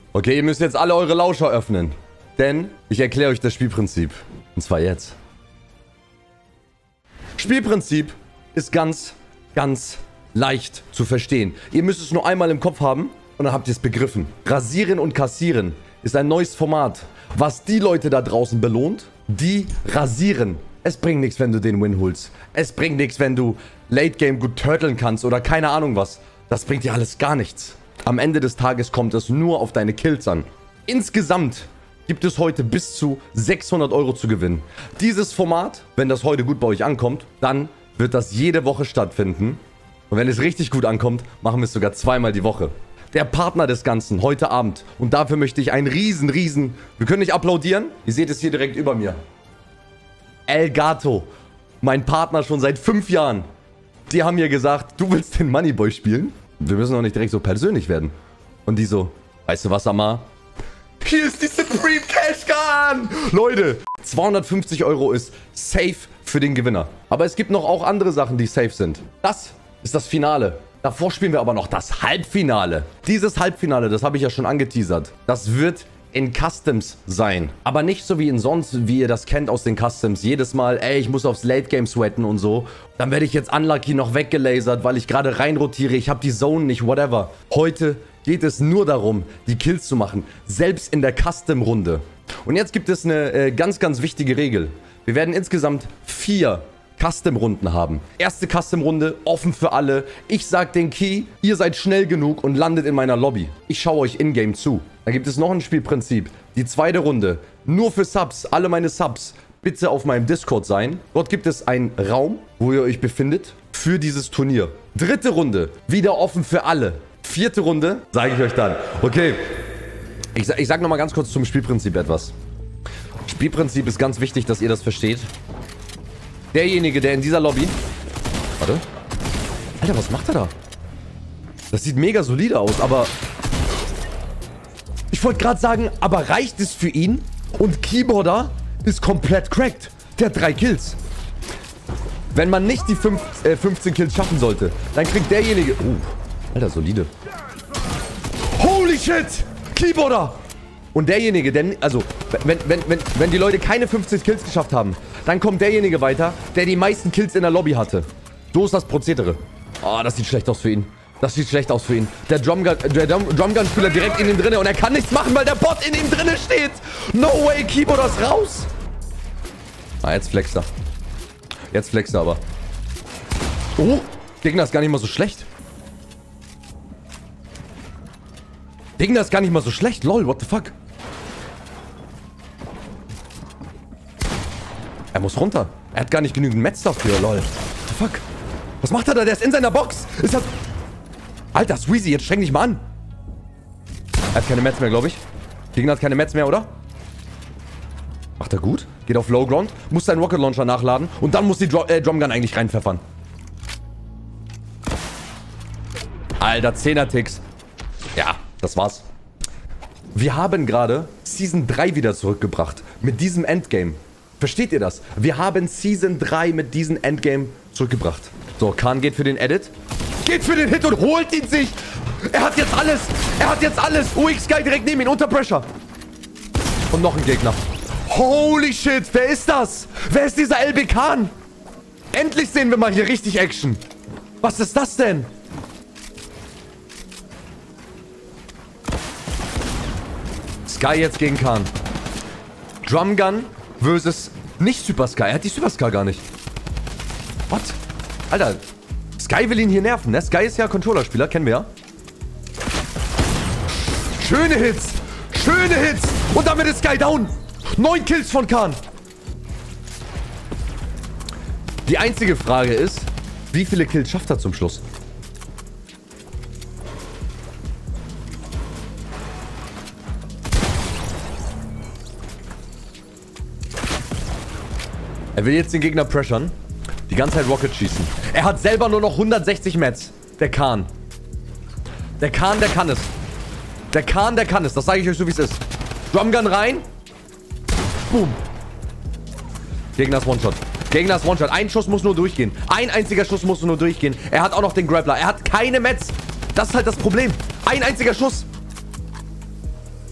Okay, ihr müsst jetzt alle eure Lauscher öffnen. Denn ich erkläre euch das Spielprinzip. Und zwar jetzt. Spielprinzip ist ganz leicht zu verstehen. Ihr müsst es nur einmal im Kopf haben und dann habt ihr es begriffen. Rasieren und kassieren ist ein neues Format, was die Leute da draußen belohnt, die rasieren. Es bringt nichts, wenn du den Win holst. Es bringt nichts, wenn du Late Game gut turteln kannst oder keine Ahnung was. Das bringt dir alles gar nichts. Am Ende des Tages kommt es nur auf deine Kills an. Insgesamt gibt es heute bis zu 600 € zu gewinnen. Dieses Format, wenn das heute gut bei euch ankommt, dann wird das jede Woche stattfinden. Und wenn es richtig gut ankommt, machen wir es sogar zweimal die Woche. Der Partner des Ganzen heute Abend. Und dafür möchte ich einen riesen... Wir können nicht applaudieren. Ihr seht es hier direkt über mir. Elgato. Mein Partner schon seit 5 Jahren. Die haben mir gesagt, du willst den Moneyboy spielen? Wir müssen doch nicht direkt so persönlich werden. Und die so, weißt du was, Amar? Hier ist die Supreme Cash Gun! Leute, 250 € ist safe für den Gewinner. Aber es gibt noch auch andere Sachen, die safe sind. Das ist das Finale. Davor spielen wir aber noch das Halbfinale. Dieses Halbfinale, das habe ich ja schon angeteasert. Das wird in Customs sein. Aber nicht so wie in sonst, wie ihr das kennt aus den Customs. Jedes Mal, ey, ich muss aufs Late Game sweaten und so. Dann werde ich jetzt Unlucky noch weggelasert, weil ich gerade reinrotiere. Ich habe die Zone nicht, whatever. Heute geht es nur darum, die Kills zu machen. Selbst in der Custom-Runde. Und jetzt gibt es eine ganz wichtige Regel. Wir werden insgesamt 4 Custom-Runden haben. Erste Custom-Runde, offen für alle. Ich sag den Key, ihr seid schnell genug und landet in meiner Lobby. Ich schaue euch in-game zu. Dann gibt es noch ein Spielprinzip. Die zweite Runde, nur für Subs. Alle meine Subs bitte auf meinem Discord sein. Dort gibt es einen Raum, wo ihr euch befindet, für dieses Turnier. Dritte Runde, wieder offen für alle. Vierte Runde, sage ich euch dann. Okay, ich sag nochmal ganz kurz zum Spielprinzip etwas. Spielprinzip ist ganz wichtig, dass ihr das versteht. Derjenige, der in dieser Lobby... Warte. Alter, was macht er da? Das sieht mega solide aus, aber... Ich wollte gerade sagen, aber reicht es für ihn? Und Keyboarder ist komplett cracked. Der hat 3 Kills. Wenn man nicht die 15 Kills schaffen sollte, dann kriegt derjenige... Alter, solide. Holy shit! Keyboarder! Und derjenige, der... Also, wenn die Leute keine 15 Kills geschafft haben, dann kommt derjenige weiter, der die meisten Kills in der Lobby hatte. So ist das Prozedere. Oh, das sieht schlecht aus für ihn. Das sieht schlecht aus für ihn. Der Drumgun-Spieler direkt in ihm drinne und er kann nichts machen, weil der Bot in ihm drinne steht. No way, Keyboarder ist raus. Ah, jetzt flext er. Jetzt flext er aber. Oh, Gegner ist gar nicht mal so schlecht. Gegner ist gar nicht mal so schlecht. Lol, what the fuck? Er muss runter. Er hat gar nicht genügend Mets dafür, lol. What the fuck? Was macht er da? Der ist in seiner Box. Ist das... Alter, Sweezy, jetzt streng dich mal an. Er hat keine Mets mehr, glaube ich. Gegner hat keine Mets mehr, oder? Macht er gut. Geht auf Low Ground. Muss seinen Rocket Launcher nachladen. Und dann muss die Drumgun eigentlich reinpfeffern. Alter, 10er-Ticks. Ja, das war's. Wir haben gerade Season 3 wieder zurückgebracht. Mit diesem Endgame. Versteht ihr das? Wir haben Season 3 mit diesem Endgame zurückgebracht. So, Khan geht für den Edit. Geht für den Hit und holt ihn sich. Er hat jetzt alles. Er hat jetzt alles. UX-Guy direkt neben ihn, unter Pressure. Und noch ein Gegner. Holy shit, wer ist das? Wer ist dieser LB Khan? Endlich sehen wir mal hier richtig Action. Was ist das denn? Sky jetzt gegen Khan. Drumgun versus nicht Super Sky. Er hat die Super Sky gar nicht. What? Alter, Sky will ihn hier nerven, ne? Sky ist ja Controllerspieler, kennen wir ja. Schöne Hits. Schöne Hits. Und damit ist Sky down. 9 Kills von Khan. Die einzige Frage ist, wie viele Kills schafft er zum Schluss? Er will jetzt den Gegner pressern. Die ganze Zeit Rocket schießen. Er hat selber nur noch 160 Mets. Der Khan. Der Khan, der kann es. Der Khan, der kann es. Das sage ich euch so, wie es ist. Drumgun rein. Boom. Gegner ist One-Shot. Gegner ist One-Shot. Ein Schuss muss nur durchgehen. Ein einziger Schuss muss nur durchgehen. Er hat auch noch den Grappler. Er hat keine Mets. Das ist halt das Problem. Ein einziger Schuss.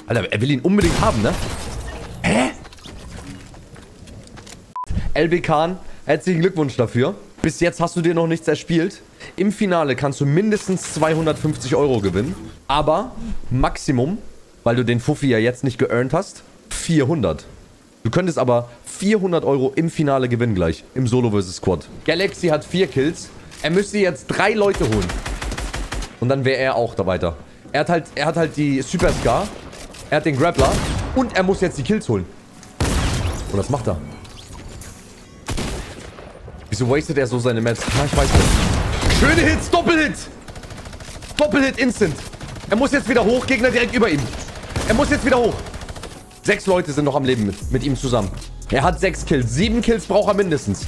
Alter, er will ihn unbedingt haben, ne? Hä? LB Khan, herzlichen Glückwunsch dafür. Bis jetzt hast du dir noch nichts erspielt. Im Finale kannst du mindestens 250 Euro gewinnen. Aber Maximum, weil du den Fuffi ja jetzt nicht geearnt hast, 400. Du könntest aber 400 Euro im Finale gewinnen gleich. Im Solo vs. Squad. Galaxy hat 4 Kills. Er müsste jetzt 3 Leute holen. Und dann wäre er auch da weiter. Er hat halt die Super Scar. Er hat den Grappler. Und er muss jetzt die Kills holen. Und das macht er. Wieso wastet er so seine Mats? Na, ich weiß nicht. Schöne Hits, Doppelhit. Doppelhit instant. Er muss jetzt wieder hoch, Gegner direkt über ihm. Er muss jetzt wieder hoch. 6 Leute sind noch am Leben mit ihm zusammen. Er hat 6 Kills. 7 Kills braucht er mindestens.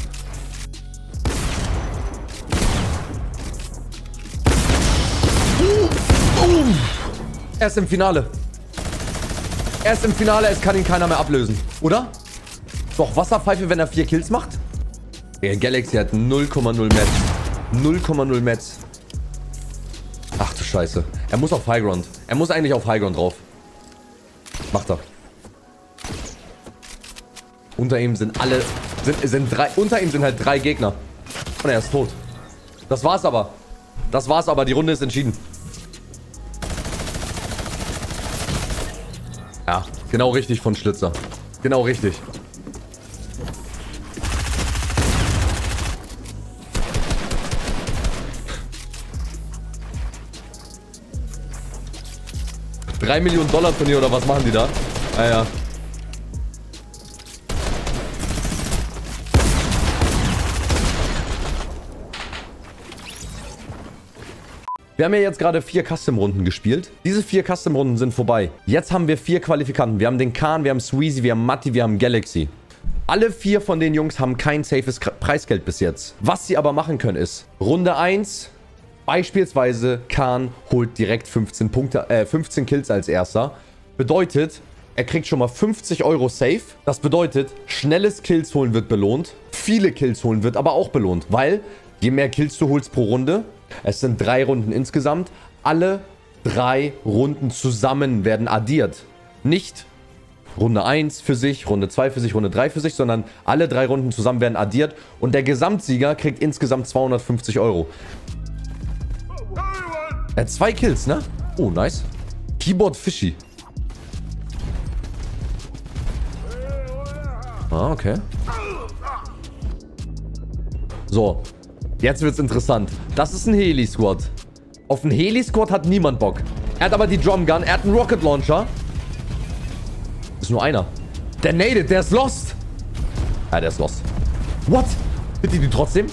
Er ist im Finale. Er ist im Finale, es kann ihn keiner mehr ablösen. Oder? Doch, Wasserpfeife, wenn er 4 Kills macht? Der Galaxy hat 0,0 Mats. 0,0 Mats. Ach du Scheiße. Er muss auf Highground. Er muss eigentlich auf Highground drauf. Macht er. Unter ihm sind alle... Unter ihm sind halt 3 Gegner. Und er ist tot. Das war's aber. Das war's aber. Die Runde ist entschieden. Ja, genau richtig von Schlitzer. Genau richtig. $3 Millionen Turnier oder was machen die da? Ah ja. Wir haben ja jetzt gerade 4 Custom-Runden gespielt. Diese 4 Custom-Runden sind vorbei. Jetzt haben wir 4 Qualifikanten. Wir haben den Khan, wir haben Sweezy, wir haben Matti, wir haben Galaxy. Alle 4 von den Jungs haben kein safes Preisgeld bis jetzt. Was sie aber machen können ist, Runde 1, beispielsweise Khan holt direkt 15 Kills als erster. Bedeutet, er kriegt schon mal 50 Euro safe. Das bedeutet, schnelles Kills holen wird belohnt. Viele Kills holen wird aber auch belohnt. Weil, je mehr Kills du holst pro Runde, es sind 3 Runden insgesamt, alle 3 Runden zusammen werden addiert. Nicht Runde 1 für sich, Runde 2 für sich, Runde 3 für sich, sondern alle 3 Runden zusammen werden addiert. Und der Gesamtsieger kriegt insgesamt 250 Euro. Er hat 2 Kills, ne? Oh, nice. Keyboard Fishy. Ah, okay. So. Jetzt wird's interessant. Das ist ein Heli-Squad. Auf einen Heli-Squad hat niemand Bock. Er hat aber die Drum Gun. Er hat einen Rocket Launcher. Ist nur einer. Der naded. Der ist lost. Ja, der ist lost. What? Bitte die trotzdem?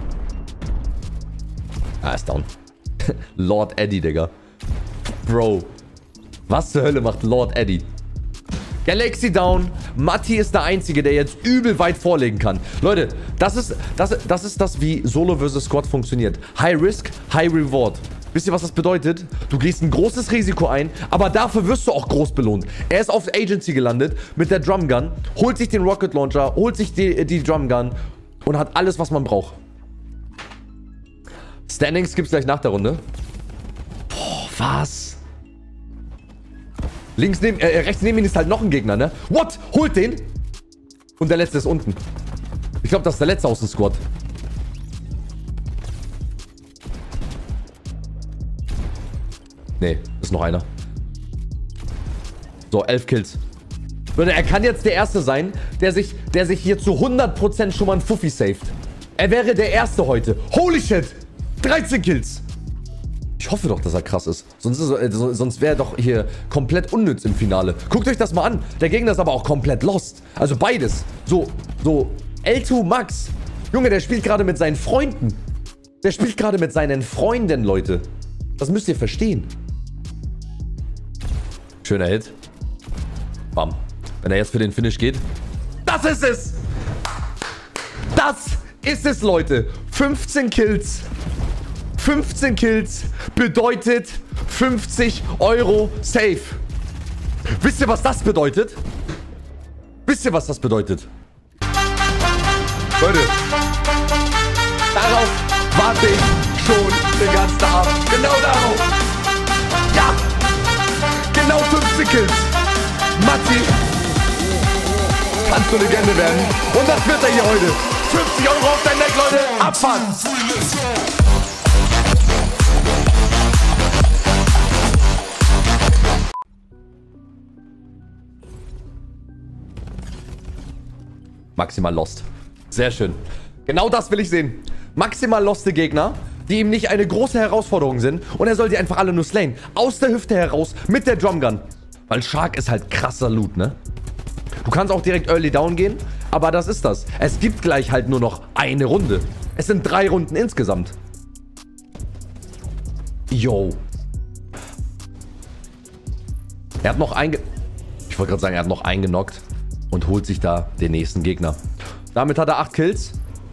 Ah, ist down. Lord Eddie, Digga. Bro. Was zur Hölle macht Lord Eddie? Galaxy down. Matti ist der Einzige, der jetzt übel weit vorlegen kann. Leute, das ist das, wie Solo vs. Squad funktioniert. High Risk, High Reward. Wisst ihr, was das bedeutet? Du gehst ein großes Risiko ein, aber dafür wirst du auch groß belohnt. Er ist auf Agency gelandet mit der Drum Gun, holt sich den Rocket Launcher, holt sich die Drum Gun und hat alles, was man braucht. Standings gibt's gleich nach der Runde. Boah, was? Rechts neben ihm ist halt noch ein Gegner, ne? What? Holt den! Und der letzte ist unten. Ich glaube, das ist der letzte aus dem Squad. Nee, ist noch einer. So, 11 Kills. Leute, er kann jetzt der Erste sein, der sich hier zu 100% schon mal einen Fuffi saved. Er wäre der Erste heute. Holy shit! 13 Kills! Ich hoffe doch, dass er krass ist. Sonst wäre er doch hier komplett unnütz im Finale. Guckt euch das mal an. Der Gegner ist aber auch komplett lost. Also beides. So, L2 Max. Junge, der spielt gerade mit seinen Freunden. Der spielt gerade mit seinen Freunden, Leute. Das müsst ihr verstehen. Schöner Hit. Bam. Wenn er jetzt für den Finish geht. Das ist es! Das ist es, Leute. 15 Kills. 15 Kills bedeutet 50 Euro safe. Wisst ihr, was das bedeutet? Wisst ihr, was das bedeutet? Leute, darauf warte ich schon den ganzen Abend. Genau darauf. Ja, genau 15 Kills. Matti. Kannst du Legende werden. Und das wird er hier heute. 50 € auf dein Neck, Leute. Abfahren. Maximal lost. Sehr schön. Genau das will ich sehen. Maximal loste Gegner, die ihm nicht eine große Herausforderung sind. Und er soll die einfach alle nur slayen. Aus der Hüfte heraus mit der Drumgun. Weil Shark ist halt krasser Loot, ne? Du kannst auch direkt early down gehen. Aber das ist das. Es gibt gleich halt nur noch eine Runde. Es sind 3 Runden insgesamt. Yo. Er hat noch Ich wollte gerade sagen, er hat noch eingenockt. Und holt sich da den nächsten Gegner. Damit hat er 8 Kills.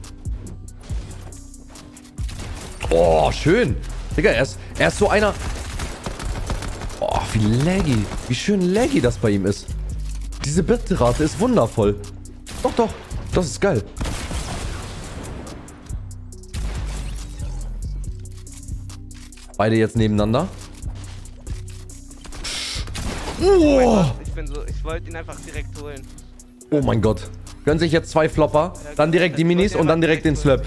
Oh, schön. Digga, er ist so einer... Oh, wie laggy. Wie schön laggy das bei ihm ist. Diese Bitrate ist wundervoll. Doch, doch. Das ist geil. Beide jetzt nebeneinander. Oh. Ich wollte ihn einfach direkt holen. Oh mein Gott. Gönnen sich jetzt 2 Flopper, dann direkt die Minis und dann direkt den Slurp.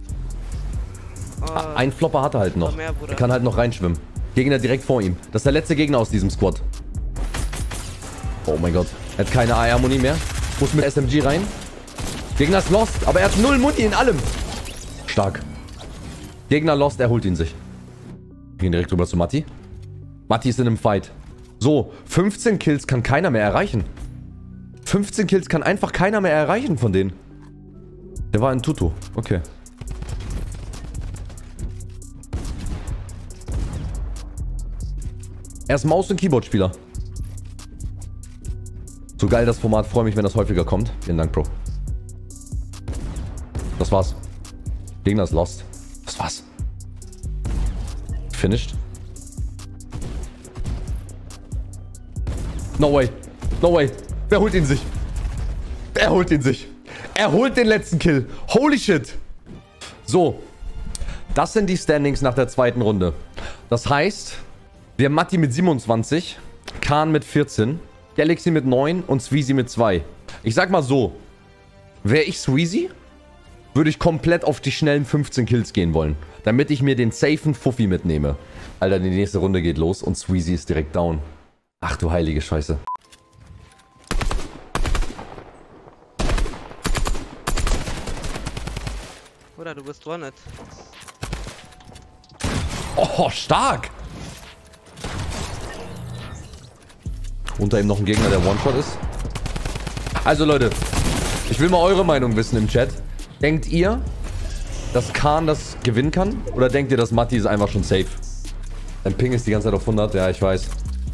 Ein Flopper hat er halt noch. Er kann halt noch reinschwimmen. Gegner direkt vor ihm. Das ist der letzte Gegner aus diesem Squad. Oh mein Gott. Er hat keine AR-Muni mehr. Muss mit SMG rein. Gegner ist lost, aber er hat 0 Muni in allem. Stark. Gegner lost, er holt ihn sich. Gehen direkt rüber zu Matti. Matti ist in einem Fight. So, 15 Kills kann keiner mehr erreichen. 15 Kills kann einfach keiner mehr erreichen von denen. Der war ein Tutu. Okay. Er ist Maus- und Keyboard-Spieler. So geil das Format. Freue mich, wenn das häufiger kommt. Vielen Dank, Bro. Das war's. Gegner ist lost. Das war's. Finished. No way. No way. Wer holt ihn sich? Er holt ihn sich. Er holt den letzten Kill. Holy shit. So. Das sind die Standings nach der zweiten Runde. Das heißt, wir haben Matti mit 27, Khan mit 14, Galaxy mit 9 und Sweezy mit 2. Ich sag mal so. Wäre ich Sweezy, würde ich komplett auf die schnellen 15 Kills gehen wollen. Damit ich mir den safen Fuffi mitnehme. Alter, die nächste Runde geht los und Sweezy ist direkt down. Ach du heilige Scheiße. Oder du bist One-Hit. Oh, stark! Unter ihm noch ein Gegner, der One-Shot ist. Also Leute, ich will mal eure Meinung wissen im Chat. Denkt ihr, dass Khan das gewinnen kann? Oder denkt ihr, dass Matti ist einfach schon safe? Dein Ping ist die ganze Zeit auf 100. Ja, ich weiß.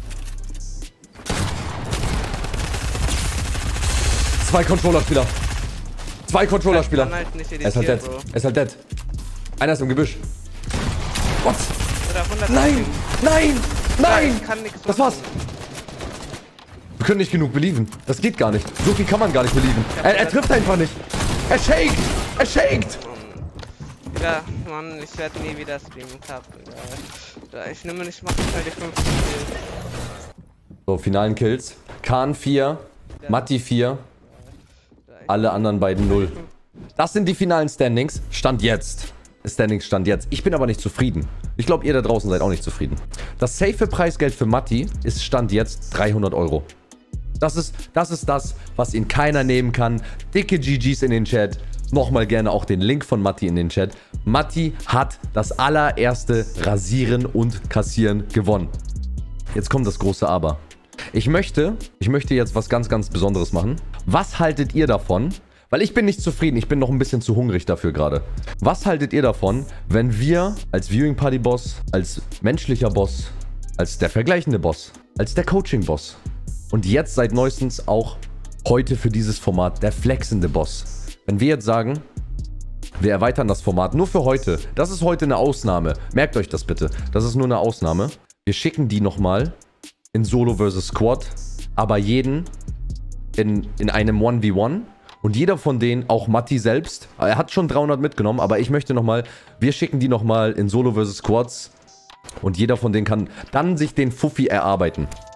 2 Controller-Spieler. 2 Controller-Spieler. Er ist halt dead. Er ist halt dead. Einer ist im Gebüsch. What? Nein! Nein! Nein! Das war's. Wir können nicht genug believen. Das geht gar nicht. So viel kann man gar nicht believen. Er trifft einfach nicht. Er shaked! Er shaked! Ja, Mann, ich werde nie wieder streamen. Ich nehme nicht, mach nicht mal die 50 Kills. So, finalen Kills. Khan 4, Matti 4. Alle anderen beiden 0. Das sind die finalen Standings. Stand jetzt. Standings stand jetzt. Ich bin aber nicht zufrieden. Ich glaube, ihr da draußen seid auch nicht zufrieden. Das safe Preisgeld für Matti ist Stand jetzt 300 €. Das ist das, was ihn keiner nehmen kann. Dicke GGs in den Chat. Nochmal gerne auch den Link von Matti in den Chat. Matti hat das allererste Rasieren und Kassieren gewonnen. Jetzt kommt das große Aber. Ich möchte jetzt was ganz, ganz Besonderes machen. Was haltet ihr davon? Weil ich bin nicht zufrieden, ich bin noch ein bisschen zu hungrig dafür gerade. Was haltet ihr davon, wenn wir als Viewing Party Boss, als menschlicher Boss, als der vergleichende Boss, als der Coaching Boss und jetzt seit neuestens auch heute für dieses Format der flexende Boss, wenn wir jetzt sagen, wir erweitern das Format nur für heute. Das ist heute eine Ausnahme. Merkt euch das bitte. Das ist nur eine Ausnahme. Wir schicken die nochmal in Solo vs. Squad, aber jeden in einem 1v1. Und jeder von denen, auch Matti selbst, er hat schon 300 mitgenommen, aber ich möchte nochmal, wir schicken die nochmal in Solo vs. Squads. Und jeder von denen kann dann sich den Fuffi erarbeiten.